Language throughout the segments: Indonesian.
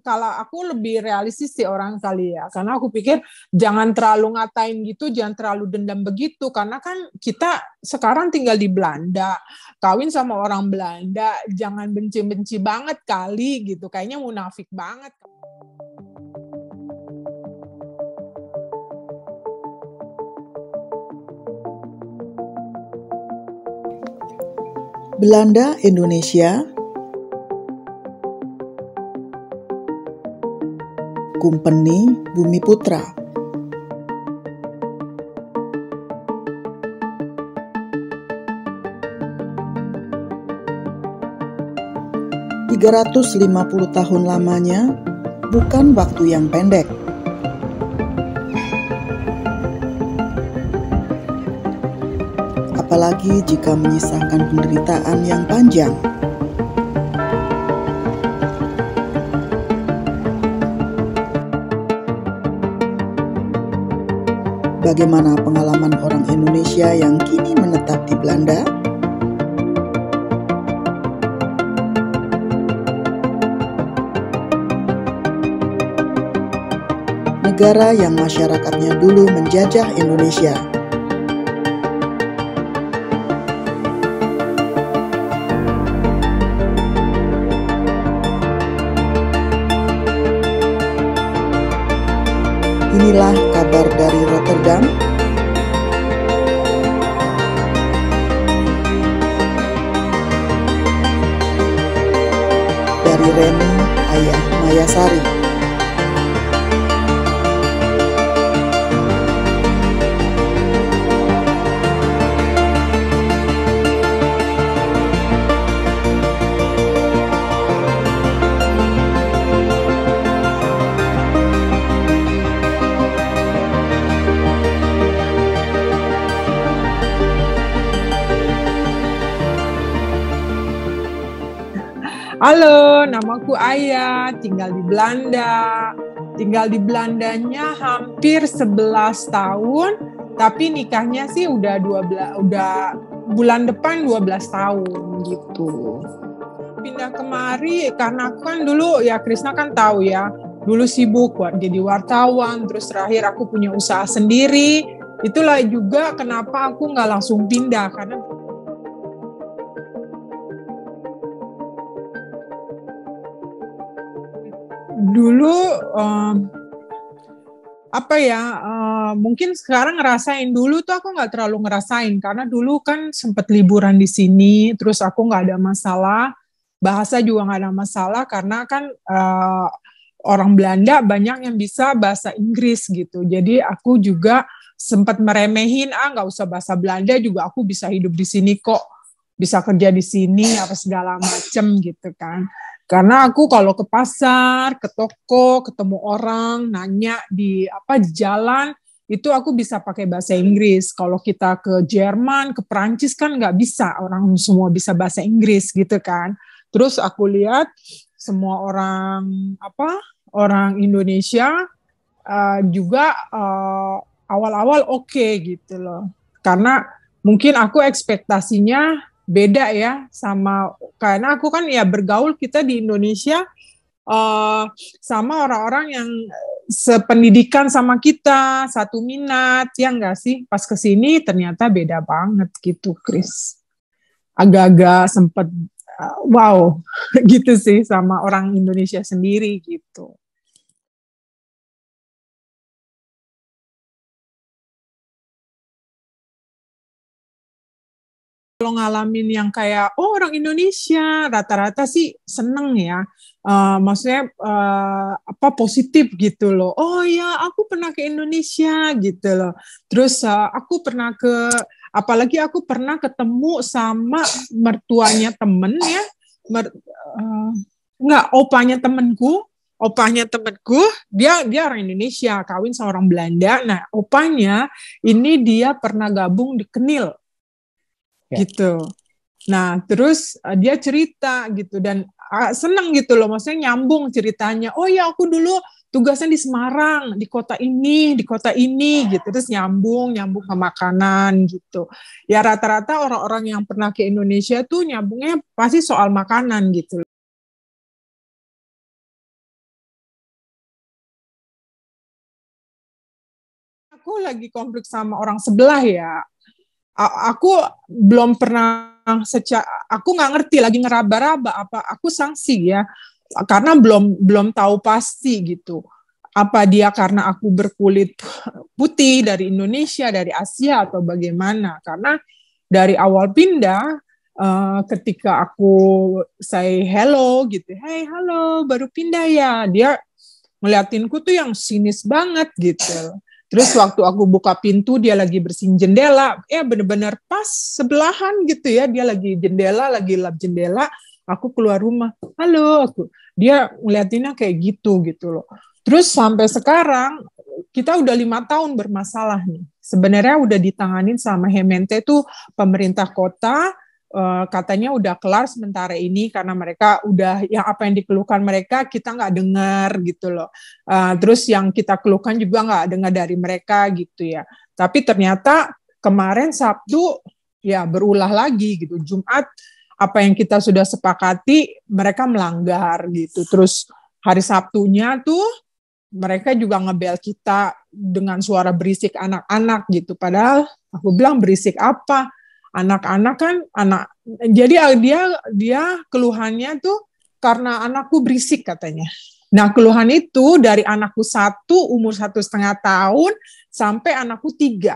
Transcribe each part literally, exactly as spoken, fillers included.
kalau aku lebih realistis sih orang kali ya, karena aku pikir jangan terlalu ngatain gitu, jangan terlalu dendam begitu, karena kan kita sekarang tinggal di Belanda, kawin sama orang Belanda, jangan benci-benci banget kali gitu, kayaknya munafik banget. Belanda Indonesia, Kumpeni Bumiputra. tiga ratus lima puluh tahun lamanya bukan waktu yang pendek. Apalagi jika menyisakan penderitaan yang panjang. Bagaimana pengalaman orang Indonesia yang kini menetap di Belanda? Negara yang masyarakatnya dulu menjajah Indonesia. Inilah kabar dari Rotterdam. Dari Reni Ayah Mayasari. Halo, namaku Aya, tinggal di Belanda. Tinggal di Belandanya hampir sebelas tahun, tapi nikahnya sih udah dua belas, udah bulan depan dua belas tahun gitu. Pindah kemari karena aku kan dulu, ya Krisna kan tahu ya, dulu sibuk jadi wartawan, terus terakhir aku punya usaha sendiri. Itulah juga kenapa aku nggak langsung pindah, karena dulu um, apa ya uh, mungkin sekarang ngerasain, dulu tuh aku nggak terlalu ngerasain karena dulu kan sempet liburan di sini, terus aku nggak ada masalah, bahasa juga nggak ada masalah karena kan uh, orang Belanda banyak yang bisa bahasa Inggris gitu, jadi aku juga sempat meremehin, ah nggak usah bahasa Belanda juga aku bisa hidup di sini kok, bisa kerja di sini apa segala macem gitu kan. Karena aku kalau ke pasar, ke toko, ketemu orang, nanya di apa di jalan, itu aku bisa pakai bahasa Inggris. Kalau kita ke Jerman, ke Perancis kan nggak bisa, orang semua bisa bahasa Inggris gitu kan. Terus aku lihat semua orang apa orang Indonesia uh, juga uh, awal-awal oke okay, gitu loh. Karena mungkin aku ekspektasinya beda ya sama, karena aku kan ya bergaul kita di Indonesia uh, sama orang-orang yang sependidikan sama kita, satu minat, ya enggak sih? Pas kesini ternyata beda banget gitu, Chris. Agak-agak sempet uh, wow gitu sih sama orang Indonesia sendiri gitu. Kalau ngalamin yang kayak, oh orang Indonesia, rata-rata sih seneng ya. Uh, maksudnya uh, apa positif gitu loh. Oh ya, aku pernah ke Indonesia gitu loh. Terus uh, aku pernah ke, apalagi aku pernah ketemu sama mertuanya temen ya. Mer, uh, enggak, opanya temenku. Opanya temenku, dia dia orang Indonesia, kawin sama orang Belanda. Nah, opanya ini dia pernah gabung di Kenil. Gitu. Nah, terus uh, dia cerita gitu dan uh, seneng gitu loh, maksudnya nyambung ceritanya. Oh ya, aku dulu tugasnya di Semarang, di kota ini, di kota ini gitu. Terus nyambung, nyambung ke makanan gitu. Ya rata-rata orang-orang yang pernah ke Indonesia tuh nyambungnya pasti soal makanan gitu. aku lagi konflik sama orang sebelah ya. A- aku belum pernah secara, aku nggak ngerti lagi ngeraba-raba apa aku sanksi ya, karena belum belum tahu pasti gitu. Apa dia karena aku berkulit putih dari Indonesia, dari Asia atau bagaimana? Karena dari awal pindah, uh, ketika aku say hello gitu, hey halo baru pindah ya, dia ngeliatinku tuh yang sinis banget gitu. Terus waktu aku buka pintu dia lagi bersihin jendela, ya bener-bener pas sebelahan gitu ya, dia lagi jendela, lagi lap jendela, aku keluar rumah, halo aku, dia ngeliatinnya kayak gitu gitu loh. Terus sampai sekarang kita udah lima tahun bermasalah nih. Sebenarnya udah ditanganin sama Hemente tuh pemerintah kota, uh, katanya udah kelar sementara ini karena mereka udah yang apa yang dikeluhkan mereka kita nggak dengar gitu loh. Uh, terus yang kita keluhkan juga nggak dengar dari mereka gitu ya. Tapi ternyata kemarin Sabtu ya berulah lagi gitu. Jumat apa yang kita sudah sepakati mereka melanggar gitu. Terus hari Sabtunya tuh mereka juga ngebel kita dengan suara berisik anak-anak gitu. Padahal aku bilang berisik apa? Anak-anak kan anak. Jadi dia dia keluhannya tuh karena anakku berisik katanya. Nah keluhan itu dari anakku satu umur satu setengah tahun sampai anakku tiga.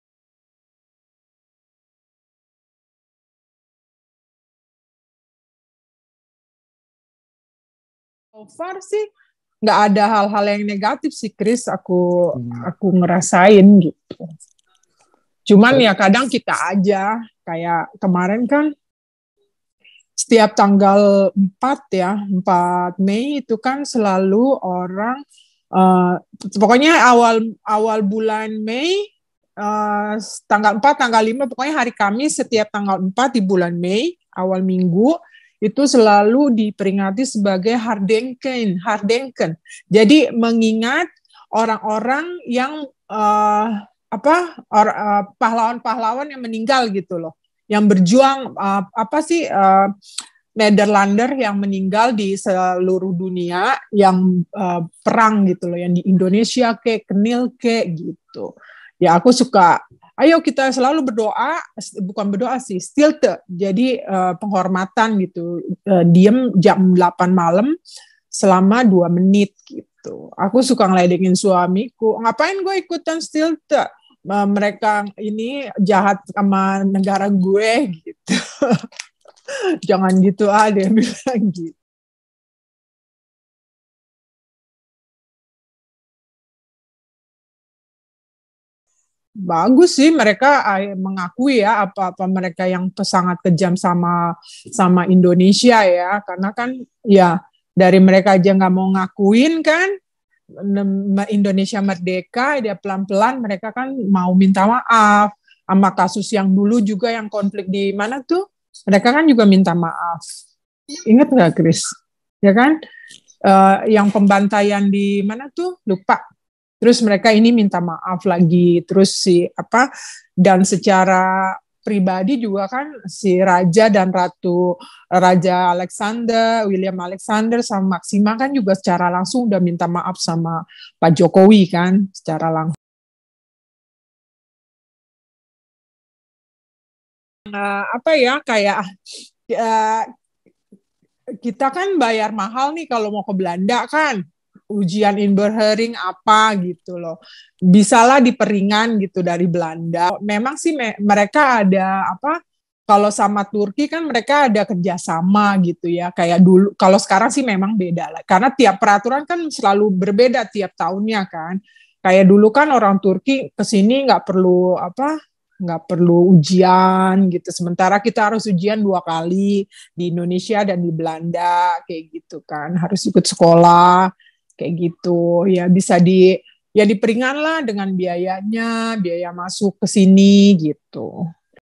So far sih nggak ada hal-hal yang negatif sih Chris, aku hmm. aku ngerasain gitu. Cuman ya kadang kita aja kayak kemarin kan setiap tanggal empat ya, empat Mei itu kan selalu orang uh, pokoknya awal awal bulan Mei uh, tanggal empat, tanggal lima pokoknya hari Kamis setiap tanggal empat di bulan Mei awal minggu itu selalu diperingati sebagai Herdenken, Herdenken. Jadi mengingat orang-orang yang uh, apa or, uh, pahlawan-pahlawan yang meninggal gitu loh, yang berjuang uh, apa sih uh, Nederlander yang meninggal di seluruh dunia yang uh, perang gitu loh, yang di Indonesia ke Kenil ke gitu. Ya aku suka. Ayo kita selalu berdoa, bukan berdoa sih, stilte, jadi uh, penghormatan gitu, uh, diem jam delapan malam selama dua menit gitu. Aku suka ngeledekin suamiku, ngapain gue ikutan stilte? Uh, mereka ini jahat sama negara gue gitu. Jangan gitu ah, dia bilang gitu. Bagus sih mereka mengakui ya apa-apa mereka yang sangat kejam sama sama Indonesia ya, karena kan ya dari mereka aja nggak mau ngakuin kan Indonesia merdeka, dia pelan-pelan mereka kan mau minta maaf sama kasus yang dulu juga yang konflik di mana tuh mereka kan juga minta maaf. Ingat nggak Chris? Ya kan uh, yang pembantaian di mana tuh lupa. Terus mereka ini minta maaf lagi, terus si apa dan secara pribadi juga kan si Raja dan Ratu Raja Alexander, William Alexander sama Maxima kan juga secara langsung udah minta maaf sama Pak Jokowi kan secara langsung. Uh, apa ya kayak uh, kita kan bayar mahal nih kalau mau ke Belanda kan. Ujian inburhering apa gitu loh. Bisalah diperingan gitu dari Belanda. Memang sih me- mereka ada apa kalau sama Turki kan mereka ada kerjasama gitu ya. Kayak dulu kalau sekarang sih memang beda lah. Karena tiap peraturan kan selalu berbeda tiap tahunnya kan. Kayak dulu kan orang Turki kesini nggak perlu apa nggak perlu ujian gitu. Sementara kita harus ujian dua kali di Indonesia dan di Belanda kayak gitu kan. Harus ikut sekolah kayak gitu ya bisa di ya diperingan lah dengan biayanya biaya masuk ke sini gitu.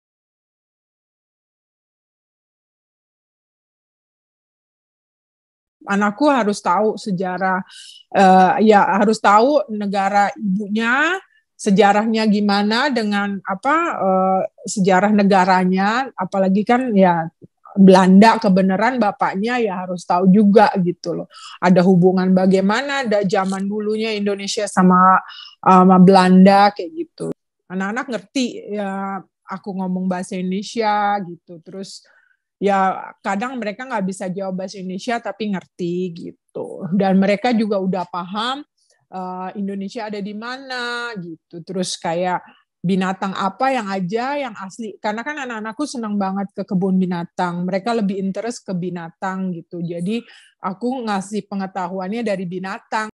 Anakku harus tahu sejarah uh, ya harus tahu negara ibunya sejarahnya gimana dengan apa uh, sejarah negaranya apalagi kan ya Belanda kebenaran bapaknya ya harus tahu juga gitu loh. Ada hubungan bagaimana ada zaman dulunya Indonesia sama sama Belanda kayak gitu. Anak-anak ngerti ya aku ngomong bahasa Indonesia gitu. Terus ya kadang mereka nggak bisa jawab bahasa Indonesia tapi ngerti gitu. Dan mereka juga udah paham uh, Indonesia ada di mana gitu. Terus kayak binatang apa yang aja yang asli, karena kan anak-anakku senang banget ke kebun binatang, mereka lebih interest ke binatang gitu, jadi aku ngasih pengetahuannya dari binatang.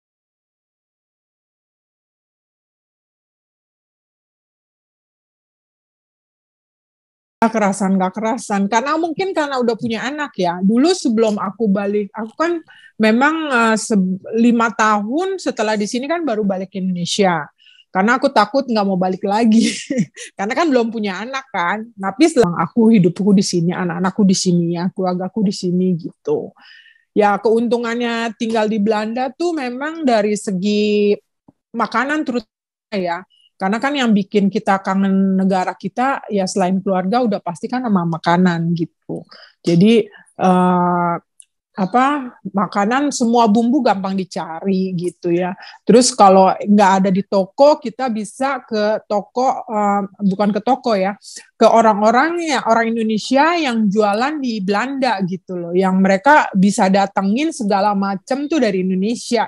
Gak kerasan, gak kerasan, karena mungkin karena udah punya anak ya, dulu sebelum aku balik, aku kan memang uh, lima tahun setelah di sini kan baru balik ke Indonesia. Karena aku takut nggak mau balik lagi, karena kan belum punya anak kan. Tapi setelah aku hidupku di sini, anak-anakku di sini, ya, keluargaku di sini gitu. Ya keuntungannya tinggal di Belanda tuh memang dari segi makanan terutama ya. Karena kan yang bikin kita kangen negara kita ya selain keluarga udah pasti kan sama makanan gitu. Jadi eh, apa makanan semua bumbu gampang dicari gitu ya. Terus kalau nggak ada di toko kita bisa ke toko uh, bukan ke toko ya, ke orang-orang ya orang Indonesia yang jualan di Belanda gitu loh, yang mereka bisa datengin segala macam tuh dari Indonesia.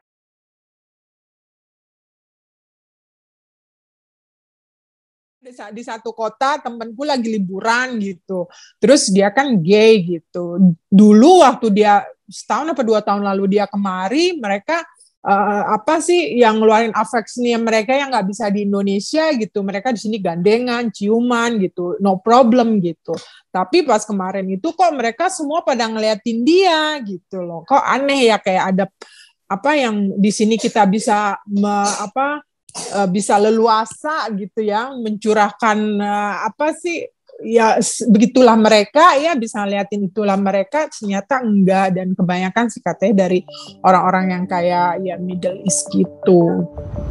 Di satu kota temenku lagi liburan gitu, terus dia kan gay gitu. Dulu waktu dia setahun apa dua tahun lalu dia kemari, mereka uh, apa sih yang ngeluarin affection mereka yang nggak bisa di Indonesia gitu, mereka di sini gandengan, ciuman gitu, no problem gitu. Tapi pas kemarin itu kok mereka semua pada ngeliatin dia gitu loh, kok aneh ya, kayak ada apa yang di sini kita bisa me, apa bisa leluasa gitu ya mencurahkan apa sih ya, begitulah mereka ya bisa liatin itulah mereka, ternyata enggak, dan kebanyakan sih katanya dari orang-orang yang kayak ya Middle East gitu.